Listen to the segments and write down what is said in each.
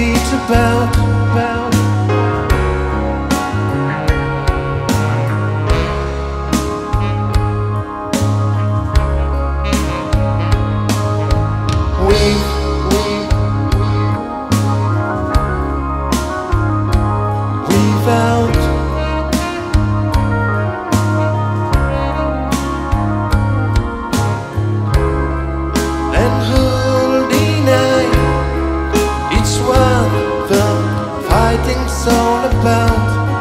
beat about. We've out. And who'll deny it's what the fighting's all about.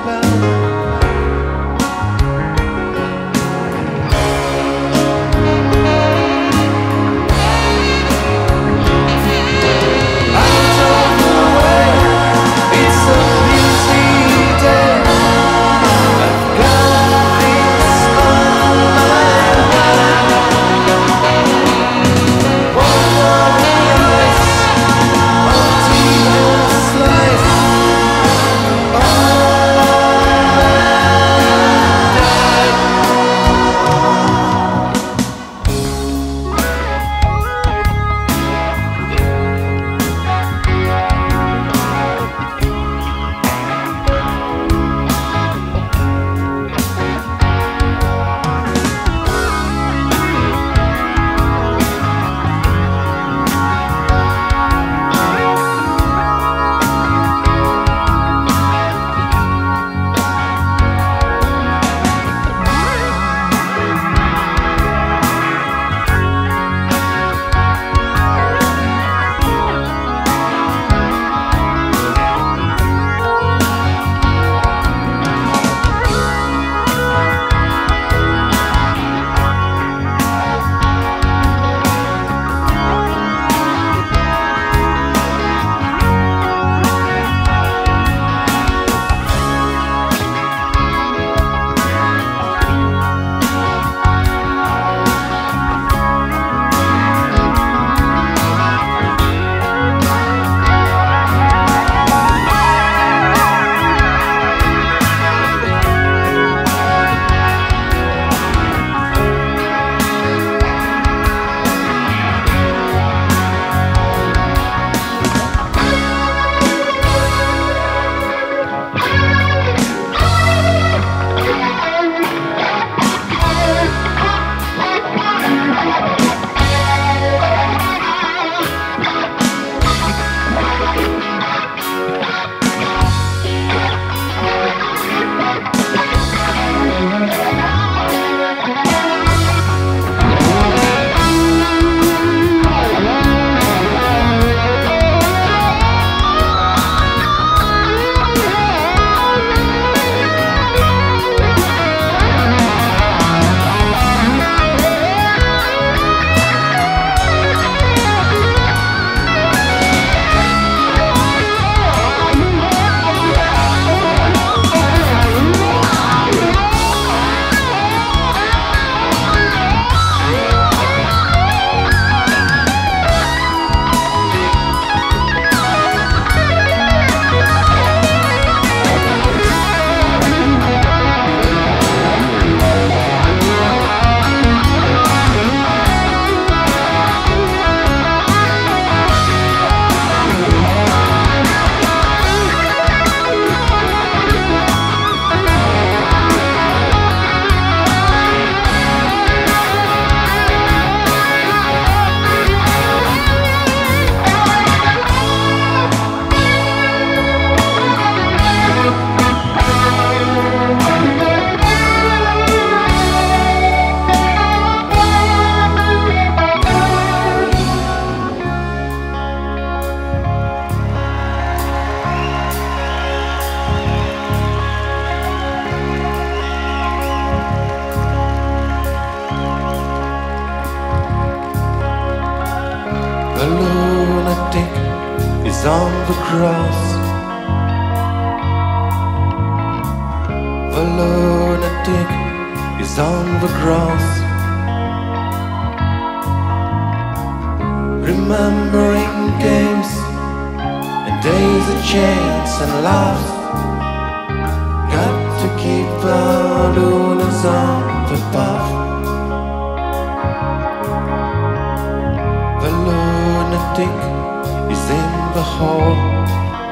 A lunatic is on the cross. A lunatic is on the cross. Remembering games and days of chance and laughs. Got to keep the lunars on the path. The lunatic is in the hall.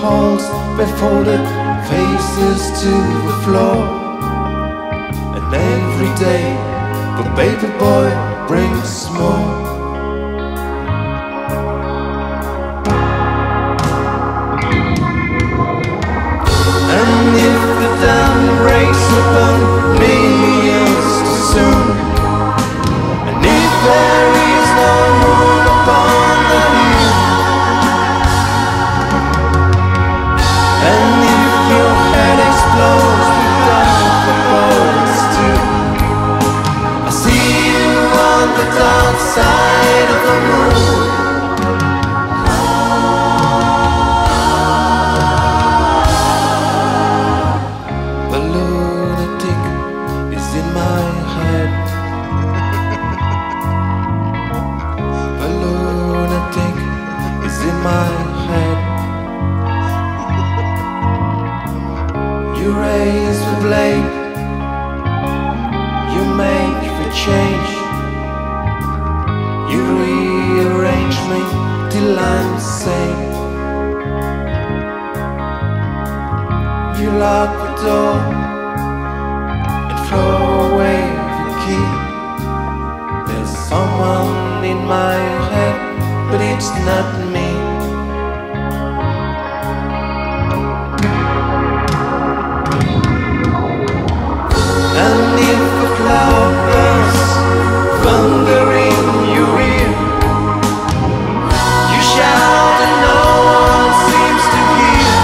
halls with folded faces to the floor. And every day the baby boy brings more. And if the dam breaks upon millions too soon, and if there is no moon upon the hill, and if your head explodes without the bullets too, I see you on the dark side of the moon. The lunatic is in my head. The lunatic is in my head. You raise the blade, you make the change, you rearrange me till I'm sane. You lock the door and throw away the key. There's someone in my head, but it's not me. And if the cloud bursts thunder in your ear, you shout and no one seems to hear.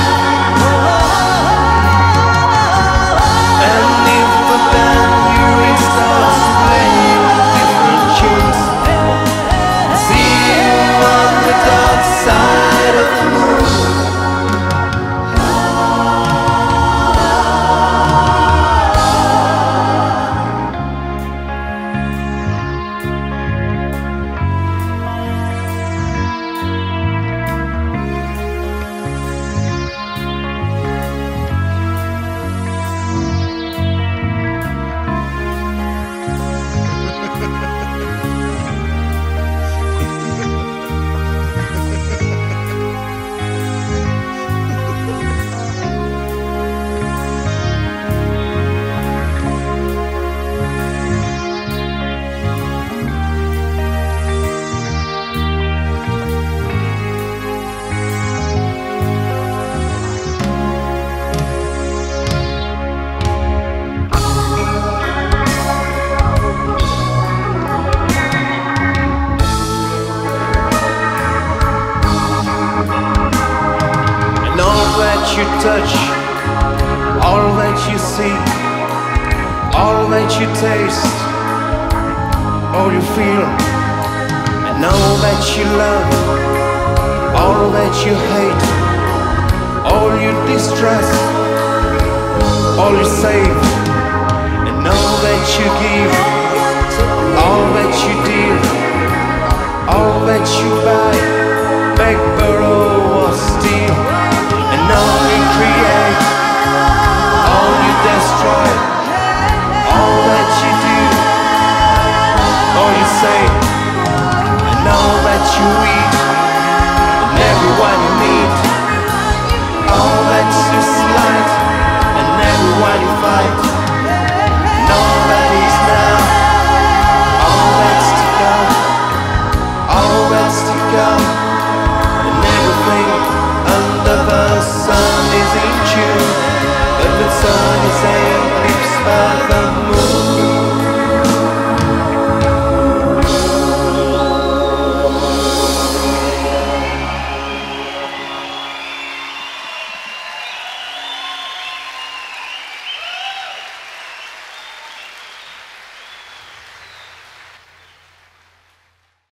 And if the band you're in starts playing different tunes, see you on the dark side of the moon. You touch, all that you see, all that you taste, all you feel, and all that you love, all that you hate, all you distrust, all you save, and all that you give, all that you deal, all that you